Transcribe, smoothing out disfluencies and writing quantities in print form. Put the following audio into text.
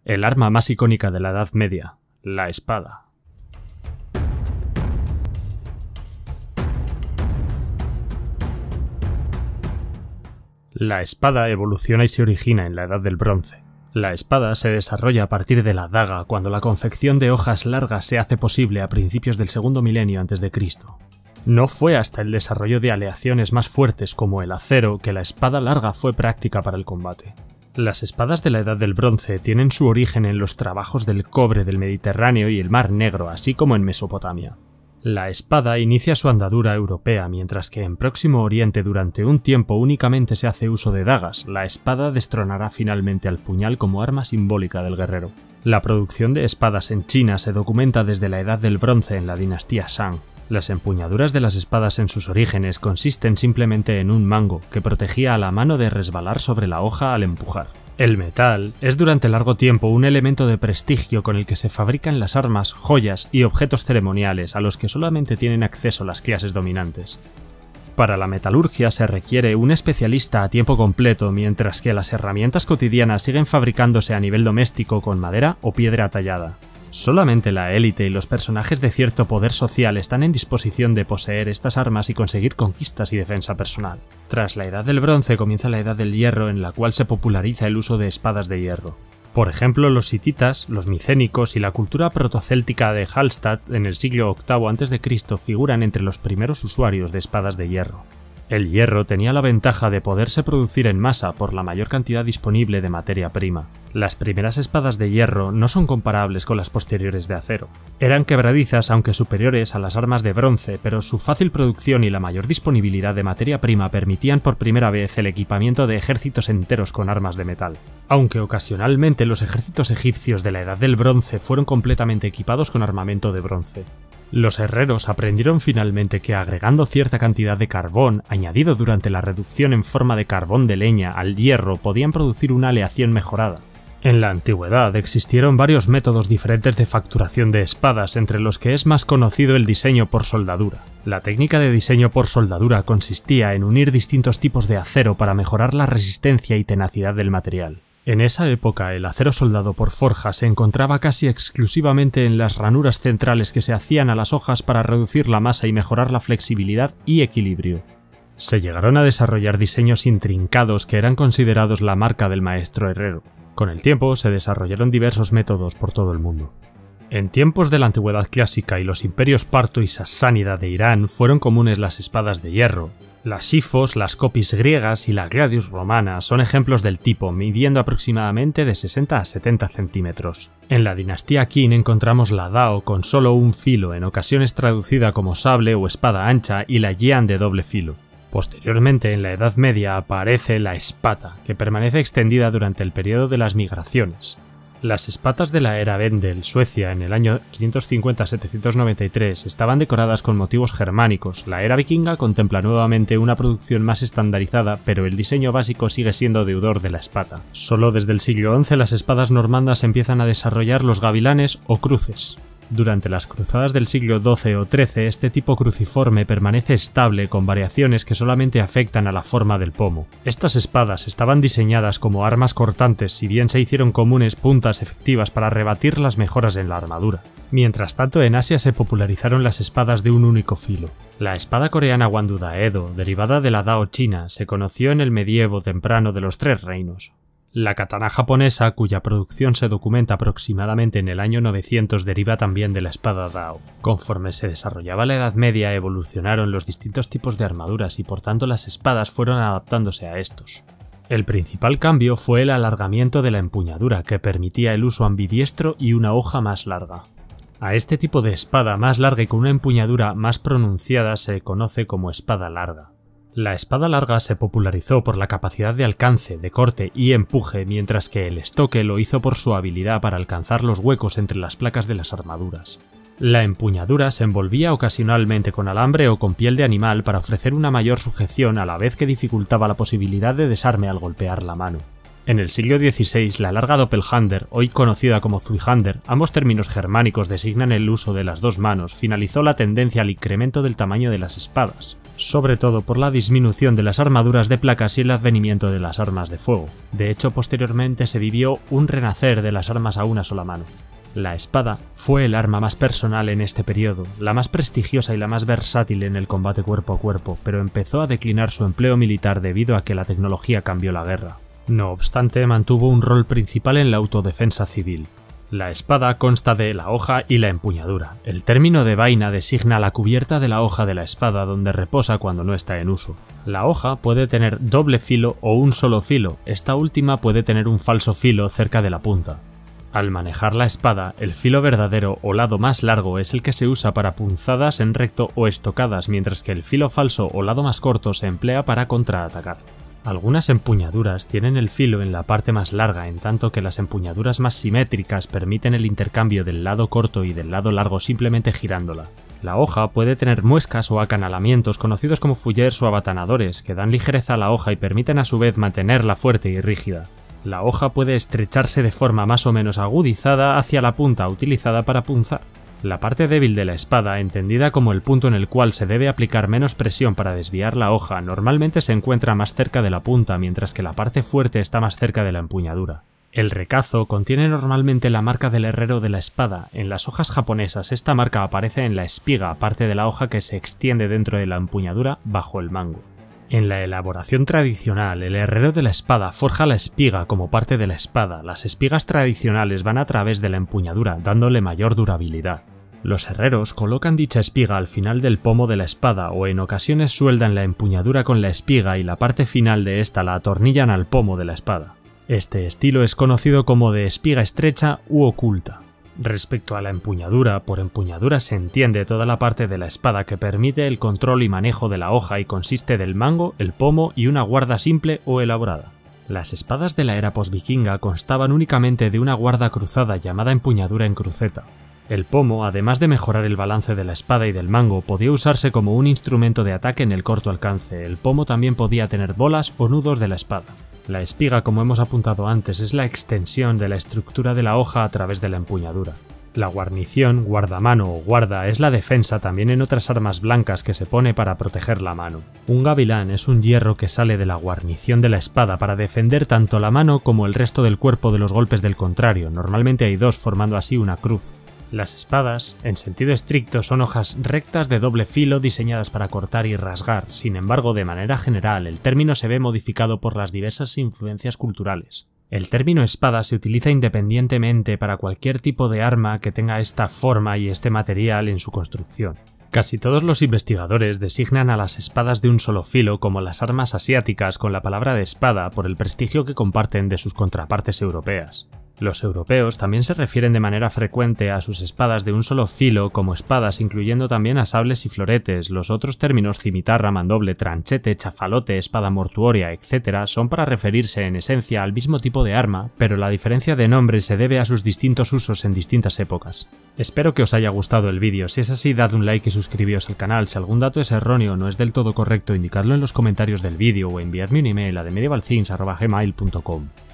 El arma más icónica de la Edad Media, la espada. La espada evoluciona y se origina en la Edad del Bronce. La espada se desarrolla a partir de la daga cuando la confección de hojas largas se hace posible a principios del segundo milenio a.C. No fue hasta el desarrollo de aleaciones más fuertes como el acero que la espada larga fue práctica para el combate. Las espadas de la Edad del Bronce tienen su origen en los trabajos del cobre del Mediterráneo y el Mar Negro, así como en Mesopotamia. La espada inicia su andadura europea, mientras que en Próximo Oriente durante un tiempo únicamente se hace uso de dagas. La espada destronará finalmente al puñal como arma simbólica del guerrero. La producción de espadas en China se documenta desde la Edad del Bronce en la dinastía Shang. Las empuñaduras de las espadas en sus orígenes consisten simplemente en un mango que protegía a la mano de resbalar sobre la hoja al empujar. El metal es durante largo tiempo un elemento de prestigio con el que se fabrican las armas, joyas y objetos ceremoniales a los que solamente tienen acceso las clases dominantes. Para la metalurgia se requiere un especialista a tiempo completo, mientras que las herramientas cotidianas siguen fabricándose a nivel doméstico con madera o piedra tallada. Solamente la élite y los personajes de cierto poder social están en disposición de poseer estas armas y conseguir conquistas y defensa personal. Tras la Edad del Bronce comienza la Edad del Hierro, en la cual se populariza el uso de espadas de hierro. Por ejemplo, los hititas, los micénicos y la cultura protocéltica de Hallstatt en el siglo VIII a.C. figuran entre los primeros usuarios de espadas de hierro. El hierro tenía la ventaja de poderse producir en masa por la mayor cantidad disponible de materia prima. Las primeras espadas de hierro no son comparables con las posteriores de acero. Eran quebradizas aunque superiores a las armas de bronce, pero su fácil producción y la mayor disponibilidad de materia prima permitían por primera vez el equipamiento de ejércitos enteros con armas de metal. Aunque ocasionalmente los ejércitos egipcios de la Edad del Bronce fueron completamente equipados con armamento de bronce. Los herreros aprendieron finalmente que agregando cierta cantidad de carbón, añadido durante la reducción en forma de carbón de leña al hierro, podían producir una aleación mejorada. En la antigüedad existieron varios métodos diferentes de facturación de espadas, entre los que es más conocido el diseño por soldadura. La técnica de diseño por soldadura consistía en unir distintos tipos de acero para mejorar la resistencia y tenacidad del material. En esa época, el acero soldado por forja se encontraba casi exclusivamente en las ranuras centrales que se hacían a las hojas para reducir la masa y mejorar la flexibilidad y equilibrio. Se llegaron a desarrollar diseños intrincados que eran considerados la marca del maestro herrero. Con el tiempo se desarrollaron diversos métodos por todo el mundo. En tiempos de la antigüedad clásica y los imperios parto y sasánida de Irán fueron comunes las espadas de hierro. Las sifos, las copis griegas y la gladius romana son ejemplos del tipo, midiendo aproximadamente de 60 a 70 centímetros. En la dinastía Qin encontramos la dao con solo un filo, en ocasiones traducida como sable o espada ancha, y la yian de doble filo. Posteriormente, en la Edad Media, aparece la espata, que permanece extendida durante el periodo de las migraciones. Las espatas de la era Vendel, Suecia, en el año 550-793 estaban decoradas con motivos germánicos. La era vikinga contempla nuevamente una producción más estandarizada, pero el diseño básico sigue siendo deudor de la espata. Solo desde el siglo XI las espadas normandas empiezan a desarrollar los gavilanes o cruces. Durante las cruzadas del siglo XII o XIII, este tipo cruciforme permanece estable con variaciones que solamente afectan a la forma del pomo. Estas espadas estaban diseñadas como armas cortantes, si bien se hicieron comunes puntas efectivas para rebatir las mejoras en la armadura. Mientras tanto, en Asia se popularizaron las espadas de un único filo. La espada coreana Wandu Daedo, derivada de la Dao china, se conoció en el medievo temprano de los Tres Reinos. La katana japonesa, cuya producción se documenta aproximadamente en el año 900, deriva también de la espada Dao. Conforme se desarrollaba la Edad Media, evolucionaron los distintos tipos de armaduras y por tanto las espadas fueron adaptándose a estos. El principal cambio fue el alargamiento de la empuñadura, que permitía el uso ambidiestro y una hoja más larga. A este tipo de espada más larga y con una empuñadura más pronunciada se conoce como espada larga. La espada larga se popularizó por la capacidad de alcance, de corte y empuje, mientras que el estoque lo hizo por su habilidad para alcanzar los huecos entre las placas de las armaduras. La empuñadura se envolvía ocasionalmente con alambre o con piel de animal para ofrecer una mayor sujeción a la vez que dificultaba la posibilidad de desarme al golpear la mano. En el siglo XVI, la larga Doppelhander, hoy conocida como Zweihander, ambos términos germánicos designan el uso de las dos manos, finalizó la tendencia al incremento del tamaño de las espadas, sobre todo por la disminución de las armaduras de placas y el advenimiento de las armas de fuego. De hecho, posteriormente se vivió un renacer de las armas a una sola mano. La espada fue el arma más personal en este periodo, la más prestigiosa y la más versátil en el combate cuerpo a cuerpo, pero empezó a declinar su empleo militar debido a que la tecnología cambió la guerra. No obstante, mantuvo un rol principal en la autodefensa civil. La espada consta de la hoja y la empuñadura. El término de vaina designa la cubierta de la hoja de la espada donde reposa cuando no está en uso. La hoja puede tener doble filo o un solo filo, esta última puede tener un falso filo cerca de la punta. Al manejar la espada, el filo verdadero o lado más largo es el que se usa para punzadas en recto o estocadas, mientras que el filo falso o lado más corto se emplea para contraatacar. Algunas empuñaduras tienen el filo en la parte más larga, en tanto que las empuñaduras más simétricas permiten el intercambio del lado corto y del lado largo simplemente girándola. La hoja puede tener muescas o acanalamientos conocidos como fullers o abatanadores, que dan ligereza a la hoja y permiten a su vez mantenerla fuerte y rígida. La hoja puede estrecharse de forma más o menos agudizada hacia la punta utilizada para punzar. La parte débil de la espada, entendida como el punto en el cual se debe aplicar menos presión para desviar la hoja, normalmente se encuentra más cerca de la punta, mientras que la parte fuerte está más cerca de la empuñadura. El recazo contiene normalmente la marca del herrero de la espada. En las hojas japonesas esta marca aparece en la espiga, parte de la hoja que se extiende dentro de la empuñadura bajo el mango. En la elaboración tradicional, el herrero de la espada forja la espiga como parte de la espada. Las espigas tradicionales van a través de la empuñadura, dándole mayor durabilidad. Los herreros colocan dicha espiga al final del pomo de la espada o en ocasiones sueldan la empuñadura con la espiga y la parte final de esta la atornillan al pomo de la espada. Este estilo es conocido como de espiga estrecha u oculta. Respecto a la empuñadura, por empuñadura se entiende toda la parte de la espada que permite el control y manejo de la hoja y consiste del mango, el pomo y una guarda simple o elaborada. Las espadas de la era posvikinga constaban únicamente de una guarda cruzada llamada empuñadura en cruceta. El pomo, además de mejorar el balance de la espada y del mango, podía usarse como un instrumento de ataque en el corto alcance. El pomo también podía tener bolas o nudos de la espada. La espiga, como hemos apuntado antes, es la extensión de la estructura de la hoja a través de la empuñadura. La guarnición, guardamano o guarda es la defensa también en otras armas blancas que se pone para proteger la mano. Un gavilán es un hierro que sale de la guarnición de la espada para defender tanto la mano como el resto del cuerpo de los golpes del contrario. Normalmente hay dos, formando así una cruz. Las espadas, en sentido estricto, son hojas rectas de doble filo diseñadas para cortar y rasgar. Sin embargo, de manera general, el término se ve modificado por las diversas influencias culturales. El término espada se utiliza independientemente para cualquier tipo de arma que tenga esta forma y este material en su construcción. Casi todos los investigadores designan a las espadas de un solo filo como las armas asiáticas con la palabra de espada por el prestigio que comparten de sus contrapartes europeas. Los europeos también se refieren de manera frecuente a sus espadas de un solo filo como espadas, incluyendo también a sables y floretes. Los otros términos cimitarra, mandoble, tranchete, chafalote, espada mortuoria, etc. son para referirse en esencia al mismo tipo de arma, pero la diferencia de nombre se debe a sus distintos usos en distintas épocas. Espero que os haya gustado el vídeo. Si es así, dad un like y suscribíos al canal. Si algún dato es erróneo o no es del todo correcto, indicadlo en los comentarios del vídeo o enviadme un email a themedievalthings@gmail.com.